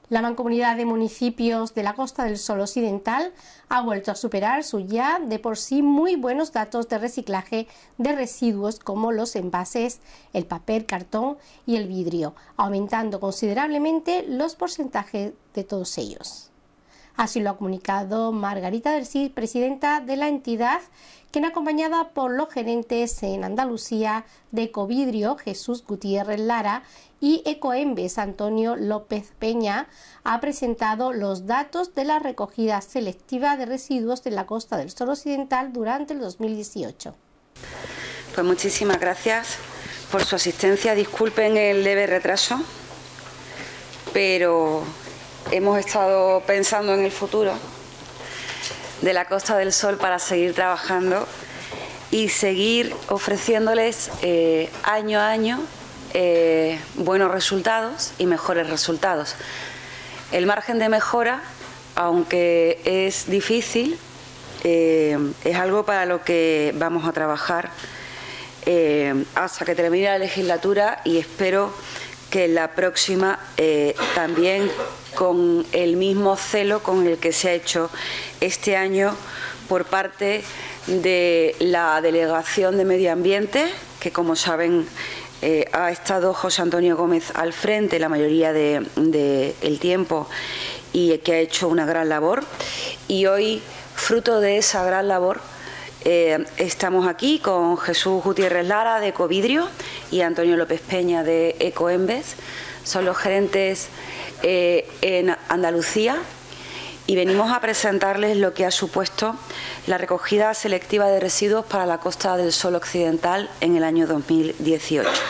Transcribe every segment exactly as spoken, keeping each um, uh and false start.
La Mancomunidad de Municipios de la Costa del Sol Occidental ha vuelto a superar sus ya de por sí muy buenos datos de reciclaje de residuos como los envases, el papel, cartón y el vidrio, aumentando considerablemente los porcentajes de todos ellos. Así lo ha comunicado Margarita del Cid, presidenta de la entidad, quien, acompañada por los gerentes en Andalucía de Ecovidrio, Jesús Gutiérrez Lara, y Ecoembes, Antonio López Peña, ha presentado los datos de la recogida selectiva de residuos de la Costa del Sol Occidental durante el dos mil dieciocho. Pues muchísimas gracias por su asistencia. Disculpen el leve retraso, pero hemos estado pensando en el futuro de la Costa del Sol para seguir trabajando y seguir ofreciéndoles eh, año a año eh, buenos resultados y mejores resultados. El margen de mejora, aunque es difícil, eh, es algo para lo que vamos a trabajar eh, hasta que termine la legislatura, y espero que la próxima eh, también con el mismo celo con el que se ha hecho este año por parte de la Delegación de Medio Ambiente, que, como saben, eh, ha estado José Antonio Gómez al frente la mayoría del de, de tiempo, y que ha hecho una gran labor. Y hoy, fruto de esa gran labor, Eh, estamos aquí con Jesús Gutiérrez Lara de Ecovidrio y Antonio López Peña de Ecoembes. Son los gerentes eh, en Andalucía, y venimos a presentarles lo que ha supuesto la recogida selectiva de residuos para la Costa del Sol Occidental en el año dos mil dieciocho.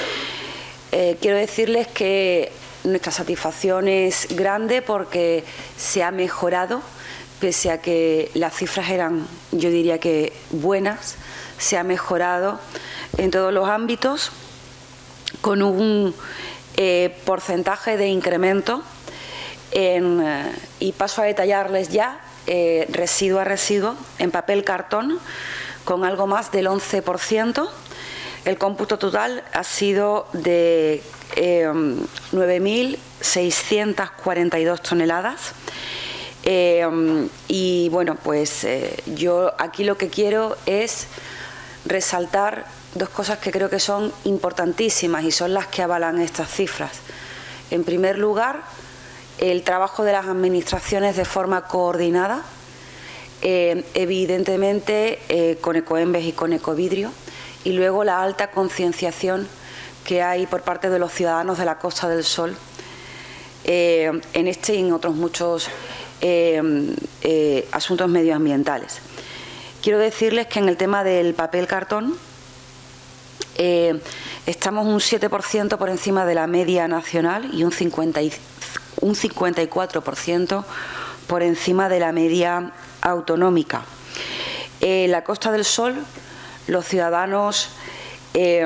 Eh, quiero decirles que nuestra satisfacción es grande porque se ha mejorado. Pese a que las cifras eran, yo diría que buenas, se ha mejorado en todos los ámbitos, con un eh, porcentaje de incremento en, eh, y paso a detallarles ya, eh, residuo a residuo, en papel cartón, con algo más del once por ciento. El cómputo total ha sido de eh, nueve mil seiscientas cuarenta y dos toneladas. Eh, y bueno, pues eh, yo aquí lo que quiero es resaltar dos cosas que creo que son importantísimas y son las que avalan estas cifras. En primer lugar, el trabajo de las administraciones de forma coordinada, eh, evidentemente eh, con Ecoembes y con Ecovidrio, y luego la alta concienciación que hay por parte de los ciudadanos de la Costa del Sol eh, en este y en otros muchos Eh, eh, asuntos medioambientales. Quiero decirles que en el tema del papel cartón eh, estamos un siete por ciento por encima de la media nacional y un, cincuenta y, un cincuenta y cuatro por ciento por encima de la media autonómica. En la Costa del Sol, los ciudadanos, eh,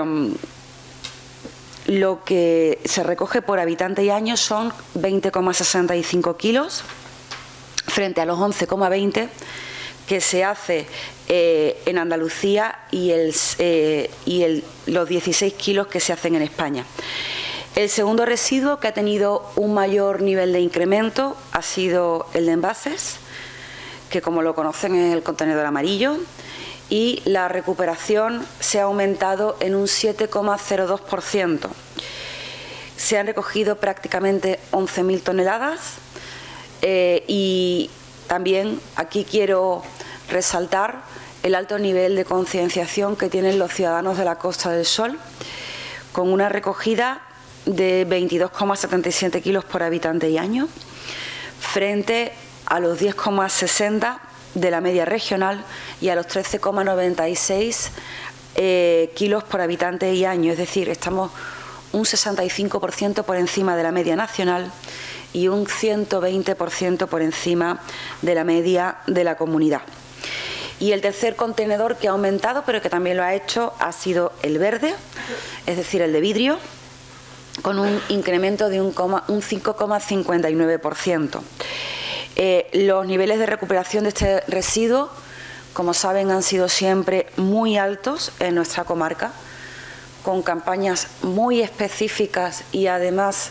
lo que se recoge por habitante y año son veinte coma sesenta y cinco kilos, frente a los once coma veinte que se hace eh, en Andalucía y, el, eh, y el, los dieciséis kilos que se hacen en España. El segundo residuo que ha tenido un mayor nivel de incremento ha sido el de envases, que, como lo conocen, es el contenedor amarillo, y la recuperación se ha aumentado en un siete coma cero dos por ciento. Se han recogido prácticamente once mil toneladas. Eh, y también aquí quiero resaltar el alto nivel de concienciación que tienen los ciudadanos de la Costa del Sol, con una recogida de veintidós coma setenta y siete kilos por habitante y año, frente a los diez coma sesenta de la media regional y a los trece coma noventa y seis eh, kilos por habitante y año. Es decir, estamos un sesenta y cinco por ciento por encima de la media nacional y un ciento veinte por ciento por encima de la media de la comunidad. Y el tercer contenedor que ha aumentado, pero que también lo ha hecho, ha sido el verde, es decir, el de vidrio, con un incremento de un, un cinco coma cincuenta y nueve por ciento. Eh, los niveles de recuperación de este residuo, como saben, han sido siempre muy altos en nuestra comarca, con campañas muy específicas y además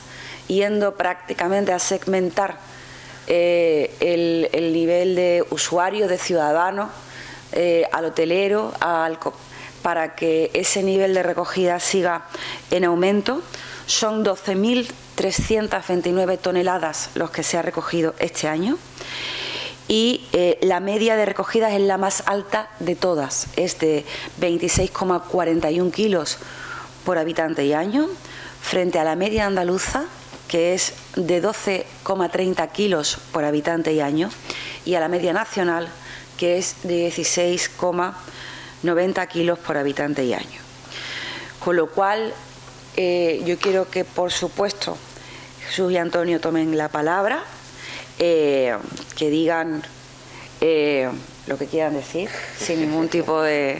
yendo prácticamente a segmentar eh, el, el nivel de usuario, de ciudadano, eh, al hotelero, al, para que ese nivel de recogida siga en aumento. Son doce mil trescientas veintinueve toneladas los que se ha recogido este año y eh, la media de recogida es la más alta de todas, es de veintiséis coma cuarenta y uno kilos por habitante y año, frente a la media andaluza, que es de doce coma treinta kilos por habitante y año, y a la media nacional, que es de dieciséis coma noventa kilos por habitante y año. Con lo cual, eh, yo quiero que, por supuesto, Jesús y Antonio tomen la palabra, eh, que digan eh, lo que quieran decir, sin ningún tipo de...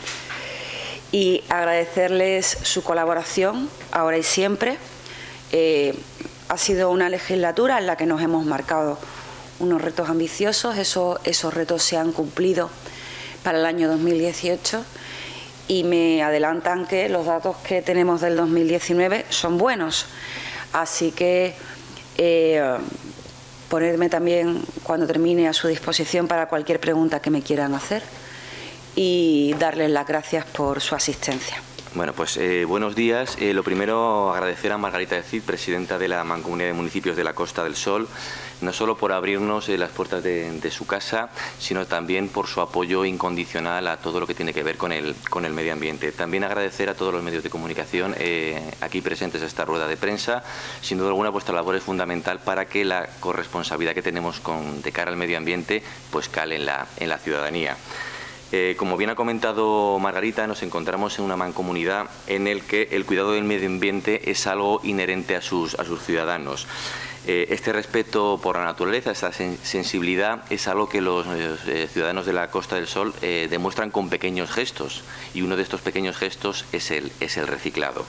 Y agradecerles su colaboración, ahora y siempre. Eh, ha sido una legislatura en la que nos hemos marcado unos retos ambiciosos, esos, esos retos se han cumplido para el año dos mil dieciocho y me adelantan que los datos que tenemos del dos mil diecinueve son buenos. Así que eh, ponerme también cuando termine a su disposición para cualquier pregunta que me quieran hacer y darles las gracias por su asistencia. Bueno, pues eh, buenos días. Eh, lo primero, agradecer a Margarita de Cid, presidenta de la Mancomunidad de Municipios de la Costa del Sol, no solo por abrirnos eh, las puertas de, de su casa, sino también por su apoyo incondicional a todo lo que tiene que ver con el, con el medio ambiente. También agradecer a todos los medios de comunicación eh, aquí presentes a esta rueda de prensa. Sin duda alguna, vuestra labor es fundamental para que la corresponsabilidad que tenemos con, de cara al medio ambiente pues cale en la, en la ciudadanía. Eh, como bien ha comentado Margarita, nos encontramos en una mancomunidad en el que el cuidado del medio ambiente es algo inherente a sus, a sus ciudadanos. Eh, este respeto por la naturaleza, esta sen sensibilidad, es algo que los eh, ciudadanos de la Costa del Sol eh, demuestran con pequeños gestos, y uno de estos pequeños gestos es el, es el reciclado.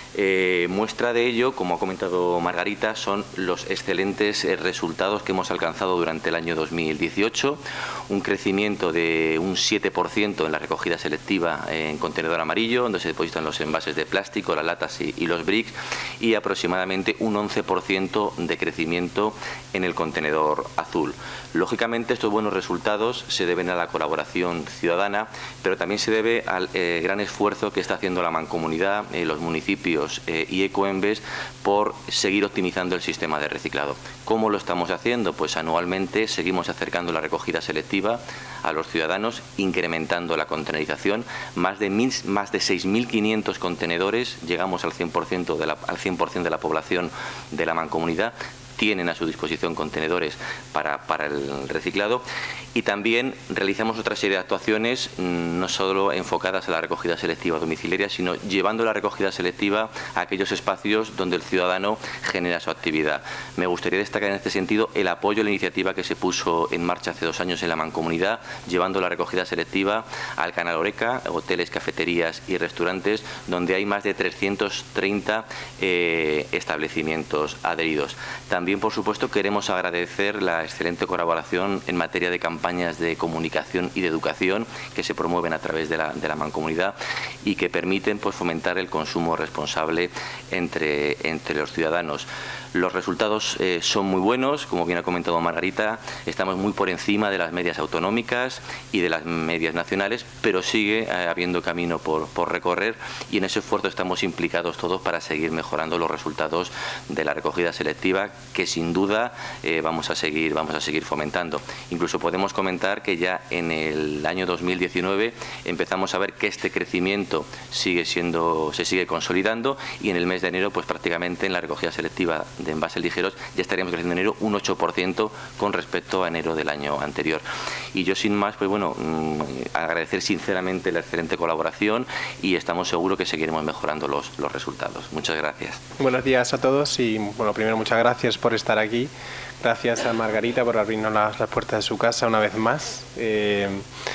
Eh, muestra de ello, como ha comentado Margarita, son los excelentes eh, resultados que hemos alcanzado durante el año dos mil dieciocho, un crecimiento de un siete por ciento en la recogida selectiva en contenedor amarillo, donde se depositan los envases de plástico, las latas y, y los bricks, y aproximadamente un once por ciento de crecimiento en el contenedor azul. Lógicamente, estos buenos resultados se deben a la colaboración ciudadana, pero también se debe al eh, gran esfuerzo que está haciendo la mancomunidad, eh, los municipios eh, y Ecoembes por seguir optimizando el sistema de reciclado. ¿Cómo lo estamos haciendo? Pues anualmente seguimos acercando la recogida selectiva a los ciudadanos, incrementando la contenerización, más de, mil, más de seis mil quinientos contenedores, llegamos al cien por ciento de la, al cien por ciento de la población de la mancomunidad, tienen a su disposición contenedores para, para el reciclado, y también realizamos otra serie de actuaciones no solo enfocadas a la recogida selectiva domiciliaria, sino llevando la recogida selectiva a aquellos espacios donde el ciudadano genera su actividad. Me gustaría destacar en este sentido el apoyo a la iniciativa que se puso en marcha hace dos años en la mancomunidad, llevando la recogida selectiva al Canal Oreca, hoteles, cafeterías y restaurantes, donde hay más de trescientos treinta eh, establecimientos adheridos. También También, por supuesto, queremos agradecer la excelente colaboración en materia de campañas de comunicación y de educación que se promueven a través de la, de la mancomunidad y que permiten pues, fomentar el consumo responsable entre, entre los ciudadanos. Los resultados eh, son muy buenos, como bien ha comentado Margarita, estamos muy por encima de las medias autonómicas y de las medias nacionales, pero sigue eh, habiendo camino por, por recorrer, y en ese esfuerzo estamos implicados todos para seguir mejorando los resultados de la recogida selectiva, que sin duda eh, vamos a seguir, vamos a seguir fomentando. Incluso podemos comentar que ya en el año dos mil diecinueve empezamos a ver que este crecimiento sigue siendo, se sigue consolidando, y en el mes de enero pues prácticamente en la recogida selectiva de envases ligeros ya estaríamos creciendo en enero un ocho por ciento con respecto a enero del año anterior. Y yo sin más, pues bueno, mmm, agradecer sinceramente la excelente colaboración, y estamos seguros que seguiremos mejorando los, los resultados. Muchas gracias. Buenos días a todos y bueno, primero muchas gracias por estar aquí. Gracias a Margarita por abrirnos las, las puertas de su casa una vez más. Eh,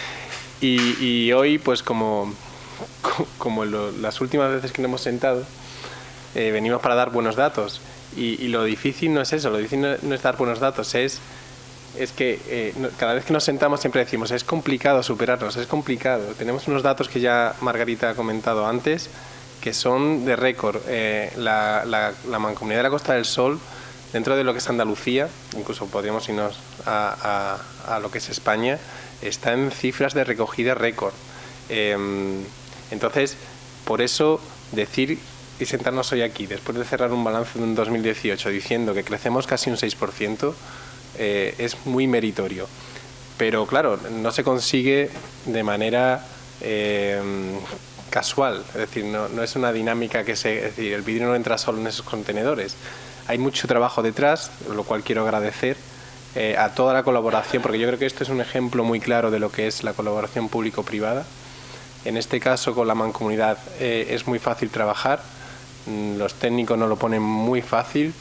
y, y hoy, pues como, como lo, las últimas veces que nos hemos sentado, eh, venimos para dar buenos datos. Y, y lo difícil no es eso, lo difícil no, no es dar buenos datos, es, es que eh, no, cada vez que nos sentamos siempre decimos, es complicado superarnos, es complicado. Tenemos unos datos que ya Margarita ha comentado antes, que son de récord. Eh, la, la, la Mancomunidad de la Costa del Sol, dentro de lo que es Andalucía, incluso podríamos irnos a, a, a lo que es España, está en cifras de recogida récord. Eh, entonces, por eso decir y sentarnos hoy aquí, después de cerrar un balance de un dos mil dieciocho diciendo que crecemos casi un seis por ciento, eh, es muy meritorio. Pero claro, no se consigue de manera eh, casual, es decir, no, no es una dinámica que se... Es decir, el vidrio no entra solo en esos contenedores. Hay mucho trabajo detrás, lo cual quiero agradecer eh, a toda la colaboración, porque yo creo que esto es un ejemplo muy claro de lo que es la colaboración público-privada. En este caso, con la Mancomunidad eh, es muy fácil trabajar, los técnicos nos lo ponen muy fácil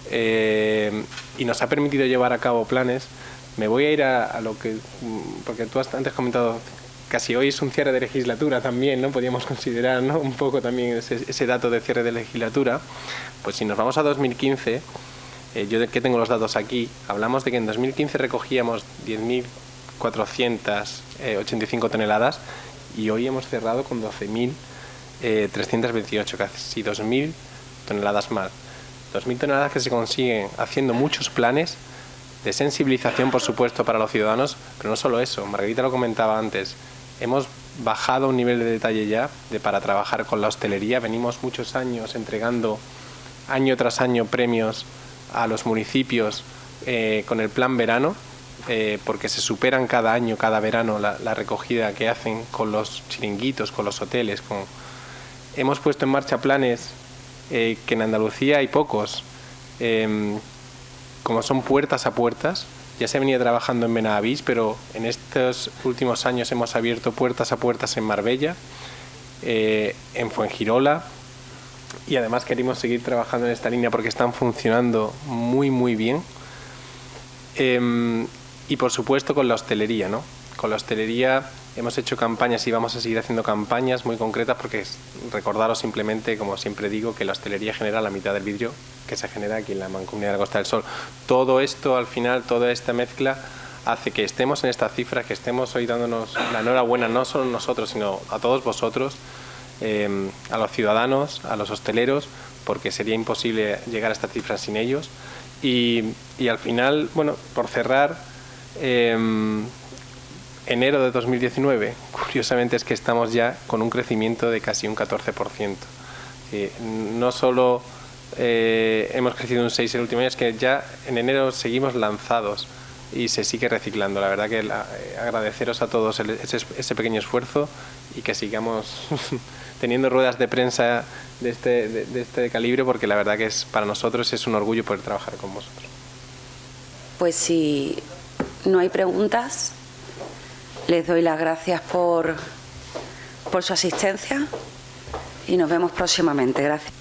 eh, y nos ha permitido llevar a cabo planes. Me voy a ir a, a lo que, porque tú has antes comentado, casi hoy es un cierre de legislatura también, ¿no? Podríamos considerar, ¿no?, un poco también ese, ese dato de cierre de legislatura. Pues si nos vamos a dos mil quince, eh, yo que tengo los datos aquí, hablamos de que en dos mil quince recogíamos diez mil cuatrocientas ochenta y cinco toneladas y hoy hemos cerrado con doce mil trescientas veintiocho, casi dos mil toneladas más. dos mil toneladas que se consiguen haciendo muchos planes de sensibilización, por supuesto, para los ciudadanos, pero no solo eso, Margarita lo comentaba antes, hemos bajado un nivel de detalle ya de para trabajar con la hostelería. Venimos muchos años entregando año tras año premios a los municipios eh, con el plan verano, eh, porque se superan cada año, cada verano, la, la recogida que hacen con los chiringuitos, con los hoteles. Con... Hemos puesto en marcha planes eh, que en Andalucía hay pocos, eh, como son puertas a puertas. Ya se venía trabajando en Benavís, pero en estos últimos años hemos abierto puertas a puertas en Marbella, eh, en Fuengirola, y además queremos seguir trabajando en esta línea porque están funcionando muy muy bien. Eh, y por supuesto con la hostelería, ¿no? Con la hostelería hemos hecho campañas y vamos a seguir haciendo campañas muy concretas, porque recordaros simplemente, como siempre digo, que la hostelería genera la mitad del vidrio que se genera aquí en la Mancomunidad de la Costa del Sol. Todo esto, al final, toda esta mezcla hace que estemos en estas cifras, que estemos hoy dándonos la enhorabuena, no solo nosotros, sino a todos vosotros, eh, a los ciudadanos, a los hosteleros, porque sería imposible llegar a estas cifras sin ellos. Y, y al final, bueno, por cerrar, eh, enero de dos mil diecinueve, curiosamente es que estamos ya con un crecimiento de casi un catorce por ciento. Eh, no solo eh, hemos crecido un seis por ciento el último año, es que ya en enero seguimos lanzados y se sigue reciclando. La verdad que la, eh, agradeceros a todos el, ese, ese pequeño esfuerzo y que sigamos teniendo ruedas de prensa de este, de, de este calibre, porque la verdad que es, para nosotros es un orgullo poder trabajar con vosotros. Pues si no hay preguntas, les doy las gracias por, por su asistencia y nos vemos próximamente. Gracias.